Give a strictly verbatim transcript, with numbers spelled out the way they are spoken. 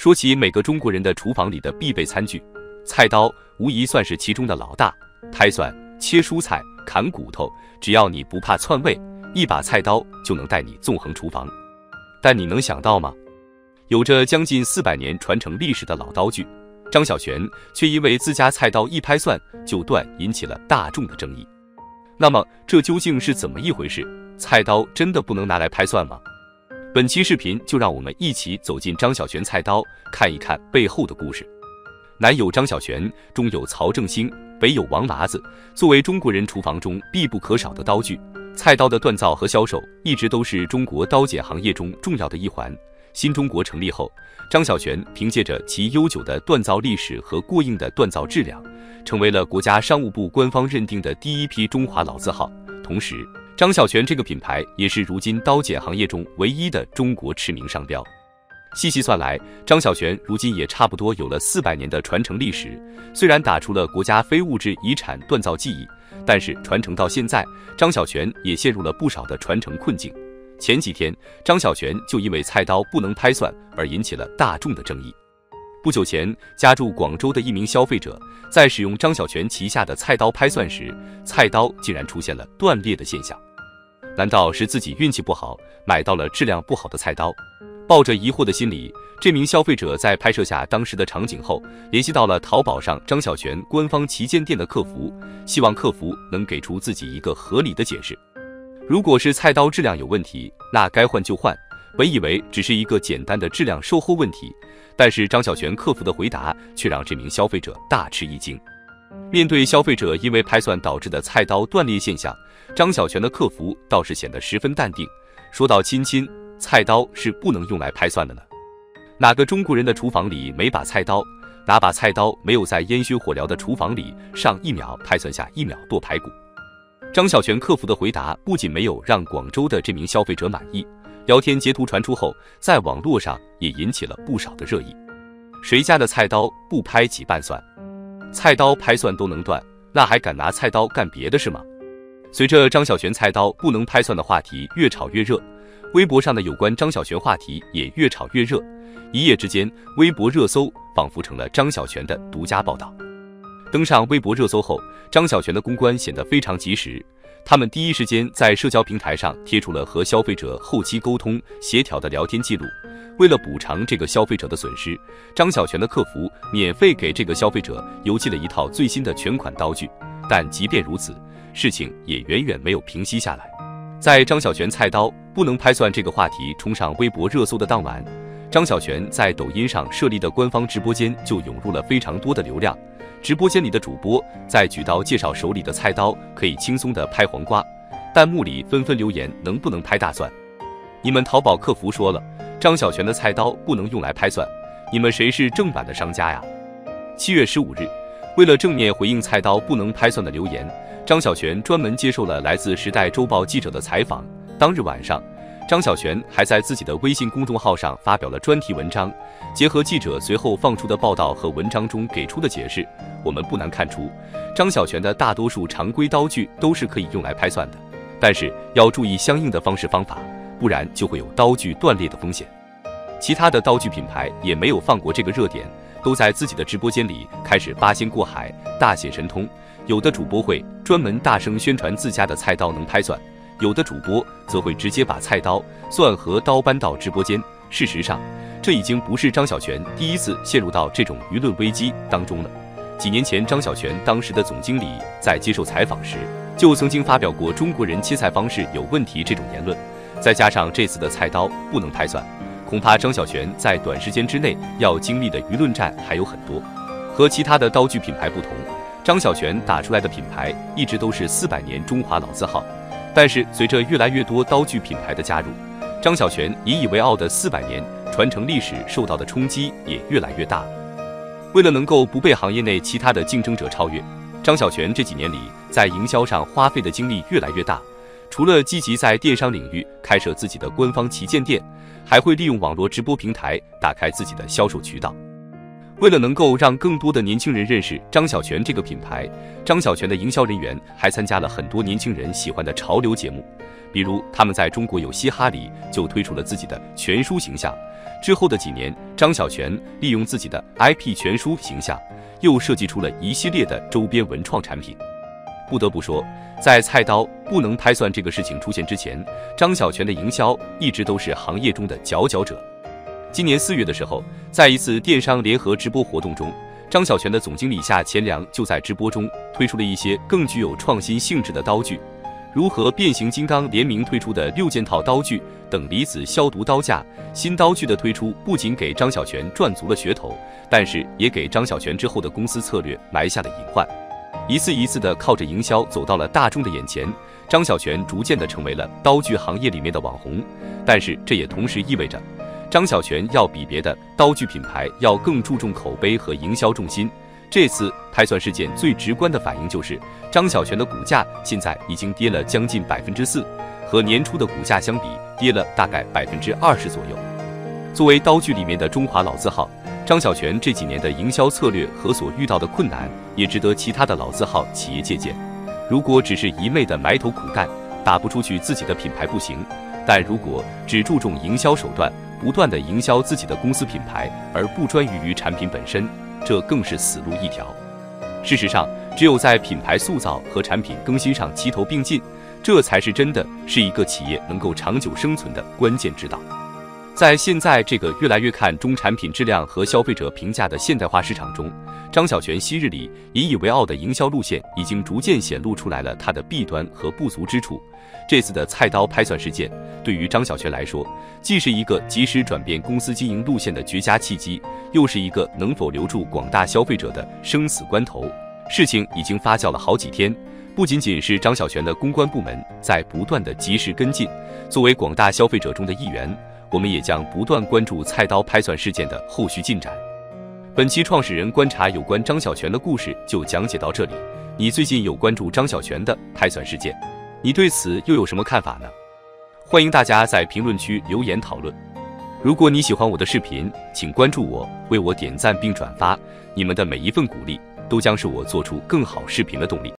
说起每个中国人的厨房里的必备餐具，菜刀无疑算是其中的老大。拍蒜、切蔬菜、砍骨头，只要你不怕窜味，一把菜刀就能带你纵横厨房。但你能想到吗？有着将近四百年传承历史的老刀具，张小泉却因为自家菜刀一拍蒜就断，引起了大众的争议。那么这究竟是怎么一回事？菜刀真的不能拿来拍蒜吗？本期视频就让我们一起走进张小泉菜刀，看一看背后的故事。南有张小泉，中有曹正兴，北有王麻子。作为中国人厨房中必不可少的刀具，菜刀的锻造和销售一直都是中国刀剪行业中重要的一环。新中国成立后，张小泉凭借着其悠久的锻造历史和过硬的锻造质量，成为了国家商务部官方认定的第一批中华老字号。同时，张小泉这个品牌也是如今刀剪行业中唯一的中国驰名商标。细细算来，张小泉如今也差不多有了四百年的传承历史。虽然打出了国家非物质遗产锻造技艺，但是传承到现在，张小泉也陷入了不少的传承困境。前几天，张小泉就因为菜刀不能拍蒜而引起了大众的争议。不久前，家住广州的一名消费者在使用张小泉旗下的菜刀拍蒜时，菜刀竟然出现了断裂的现象。难道是自己运气不好，买到了质量不好的菜刀？抱着疑惑的心理，这名消费者在拍摄下当时的场景后，联系到了淘宝上张小泉官方旗舰店的客服，希望客服能给出自己一个合理的解释。如果是菜刀质量有问题，那该换就换。本以为只是一个简单的质量售后问题，但是张小泉客服的回答却让这名消费者大吃一惊。面对消费者因为拍蒜导致的菜刀断裂现象，张小泉的客服倒是显得十分淡定，说道：“亲亲，菜刀是不能用来拍蒜的呢。哪个中国人的厨房里没把菜刀？哪把菜刀没有在烟熏火燎的厨房里上一秒拍蒜下一秒剁排骨？”张小泉客服的回答不仅没有让广州的这名消费者满意，聊天截图传出后，在网络上也引起了不少的热议。谁家的菜刀不拍几瓣蒜？菜刀拍蒜都能断，那还敢拿菜刀干别的事吗？随着张小泉菜刀不能拍蒜的话题越炒越热，微博上的有关张小泉话题也越炒越热。一夜之间，微博热搜仿佛成了张小泉的独家报道。登上微博热搜后，张小泉的公关显得非常及时，他们第一时间在社交平台上贴出了和消费者后期沟通协调的聊天记录。为了补偿这个消费者的损失，张小泉的客服免费给这个消费者邮寄了一套最新的全款刀具。但即便如此，事情也远远没有平息下来。在张小泉菜刀不能拍蒜这个话题冲上微博热搜的当晚，张小泉在抖音上设立的官方直播间就涌入了非常多的流量。直播间里的主播在举刀介绍手里的菜刀可以轻松的拍黄瓜，弹幕里纷纷留言能不能拍大蒜。你们淘宝客服说了，张小泉的菜刀不能用来拍蒜，你们谁是正版的商家呀？七月十五日，为了正面回应菜刀不能拍蒜的留言，张小泉专门接受了来自时代周报记者的采访。当日晚上，张小泉还在自己的微信公众号上发表了专题文章，结合记者随后放出的报道和文章中给出的解释，我们不难看出，张小泉的大多数常规刀具都是可以用来拍蒜的，但是要注意相应的方式方法，不然就会有刀具断裂的风险。其他的刀具品牌也没有放过这个热点，都在自己的直播间里开始八仙过海，大显神通。有的主播会专门大声宣传自家的菜刀能拍蒜，有的主播则会直接把菜刀、蒜和刀搬到直播间。事实上，这已经不是张小泉第一次陷入到这种舆论危机当中了。几年前，张小泉当时的总经理在接受采访时，就曾经发表过中国人切菜方式有问题这种言论。再加上这次的菜刀不能拍蒜，恐怕张小泉在短时间之内要经历的舆论战还有很多。和其他的刀具品牌不同，张小泉打出来的品牌一直都是四百年中华老字号。但是随着越来越多刀具品牌的加入，张小泉引以为傲的四百年传承历史受到的冲击也越来越大。为了能够不被行业内其他的竞争者超越，张小泉这几年里在营销上花费的精力越来越大。除了积极在电商领域开设自己的官方旗舰店，还会利用网络直播平台打开自己的销售渠道。为了能够让更多的年轻人认识张小泉这个品牌，张小泉的营销人员还参加了很多年轻人喜欢的潮流节目，比如他们在中国有嘻哈里就推出了自己的全书形象， 之后的几年，张小泉利用自己的 I P 全书形象，又设计出了一系列的周边文创产品。不得不说，在菜刀不能拍算这个事情出现之前，张小泉的营销一直都是行业中的佼佼者。今年四月的时候，在一次电商联合直播活动中，张小泉的总经理夏乾良就在直播中推出了一些更具有创新性质的刀具，如和变形金刚联名推出的六件套刀具等离子消毒刀架。新刀具的推出不仅给张小泉赚足了噱头，但是也给张小泉之后的公司策略埋下了隐患。一次一次的靠着营销走到了大众的眼前，张小泉逐渐的成为了刀具行业里面的网红。但是这也同时意味着，张小泉要比别的刀具品牌要更注重口碑和营销重心。这次拍算事件最直观的反应就是，张小泉的股价现在已经跌了将近百分之四，和年初的股价相比，跌了大概百分之二十左右。作为刀具里面的中华老字号，张小泉这几年的营销策略和所遇到的困难，也值得其他的老字号企业借鉴。如果只是一昧的埋头苦干，打不出去自己的品牌不行，但如果只注重营销手段，不断的营销自己的公司品牌，而不专于于产品本身，这更是死路一条。事实上，只有在品牌塑造和产品更新上齐头并进，这才是真的是一个企业能够长久生存的关键之道。在现在这个越来越看重产品质量和消费者评价的现代化市场中，张小泉昔日里引以为傲的营销路线已经逐渐显露出来了它的弊端和不足之处。这次的菜刀拍算事件对于张小泉来说，既是一个及时转变公司经营路线的绝佳契机，又是一个能否留住广大消费者的生死关头。事情已经发酵了好几天，不仅仅是张小泉的公关部门在不断的及时跟进，作为广大消费者中的一员，我们也将不断关注菜刀拍算事件的后续进展。本期创始人观察有关张小泉的故事就讲解到这里。你最近有关注张小泉的拍算事件，你对此又有什么看法呢？欢迎大家在评论区留言讨论。如果你喜欢我的视频，请关注我，为我点赞并转发，你们的每一份鼓励都将是我做出更好视频的动力。